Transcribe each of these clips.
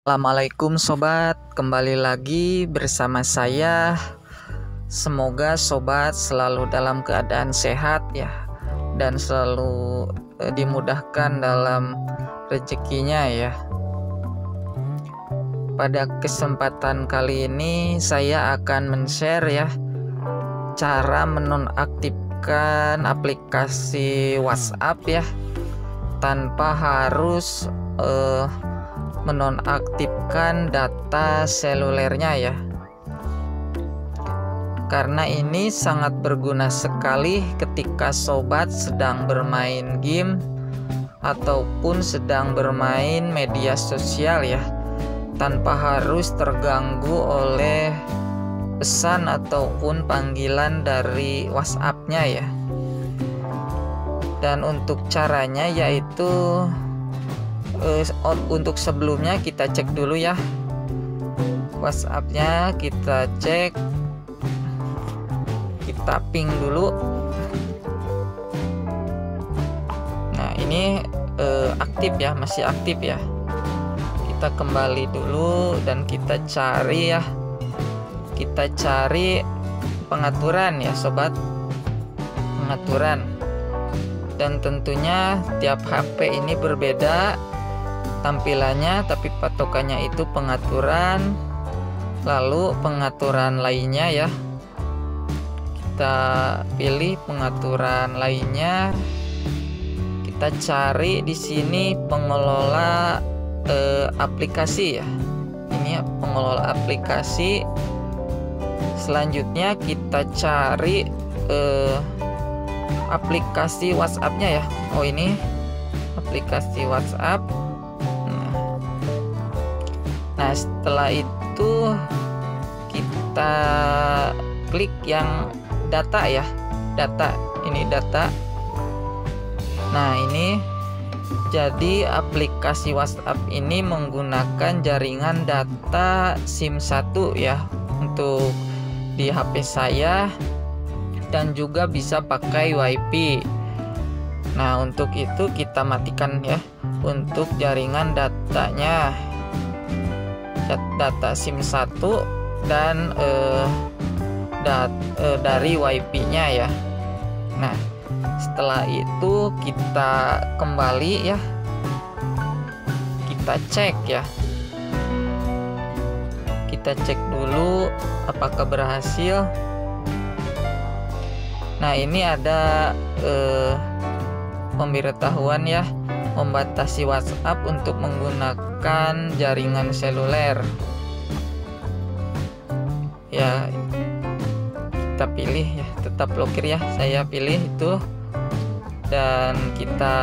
Assalamualaikum sobat, kembali lagi bersama saya. Semoga sobat selalu dalam keadaan sehat ya, dan selalu dimudahkan dalam rezekinya ya. Pada kesempatan kali ini saya akan men-share ya cara menonaktifkan aplikasi WhatsApp ya, tanpa harus menonaktifkan data selulernya ya. Karena ini sangat berguna sekali ketika sobat sedang bermain game ataupun sedang bermain media sosial ya, tanpa harus terganggu oleh pesan ataupun panggilan dari WhatsApp-nya ya. Dan untuk caranya yaitu untuk sebelumnya kita cek dulu ya WhatsApp-nya, kita cek, kita ping dulu. Nah ini aktif ya, masih aktif ya. Kita kembali dulu dan kita cari ya, kita cari pengaturan ya sobat, pengaturan. Dan tentunya tiap HP ini berbeda tampilannya, tapi patokannya itu pengaturan. Lalu pengaturan lainnya ya, kita pilih pengaturan lainnya, kita cari di sini pengelola aplikasi ya. Ini pengelola aplikasi. Selanjutnya kita cari aplikasi WhatsApp-nya ya. Oh ini aplikasi WhatsApp. Nah setelah itu kita klik yang data ya, data, ini data. Nah ini jadi aplikasi WhatsApp ini menggunakan jaringan data SIM 1 ya, untuk di HP saya, dan juga bisa pakai WiFi. Nah untuk itu kita matikan ya untuk jaringan datanya, data SIM 1 dan dari WiFi-nya ya. Nah setelah itu kita kembali ya, kita cek ya, kita cek dulu apakah berhasil. Nah ini ada pemberitahuan ya, membatasi WhatsApp untuk menggunakan jaringan seluler ya. Kita pilih ya, tetap blokir ya, saya pilih itu, dan kita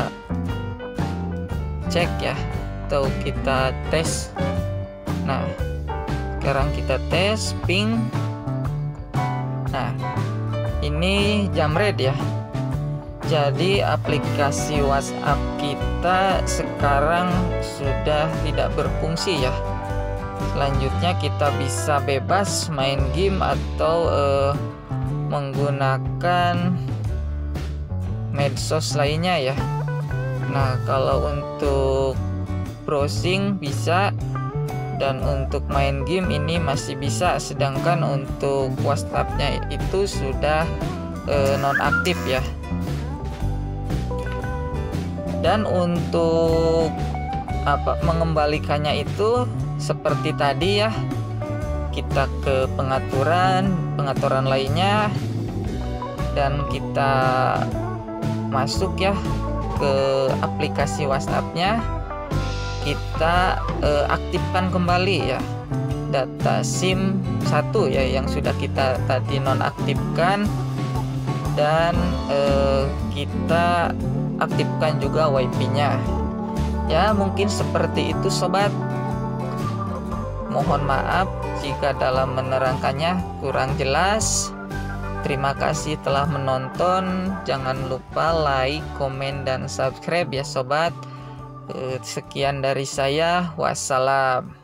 cek ya, atau kita tes. Nah sekarang kita tes ping. Nah ini Jamred ya, jadi aplikasi WhatsApp kita sekarang sudah tidak berfungsi ya. Selanjutnya kita bisa bebas main game atau menggunakan medsos lainnya ya. Nah kalau untuk browsing bisa, dan untuk main game ini masih bisa, sedangkan untuk WhatsApp-nya itu sudah nonaktif ya. Dan untuk mengembalikannya itu seperti tadi ya, kita ke pengaturan lainnya, dan kita masuk ya ke aplikasi WhatsApp-nya, kita aktifkan kembali ya data SIM 1 ya yang sudah kita tadi nonaktifkan, dan kita aktifkan juga WiFi-nya ya. Mungkin seperti itu sobat. Mohon maaf jika dalam menerangkannya kurang jelas. Terima kasih telah menonton. Jangan lupa like, komen, dan subscribe ya sobat. Sekian dari saya. Wassalam.